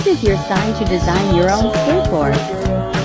This is your sign to design your own skateboard.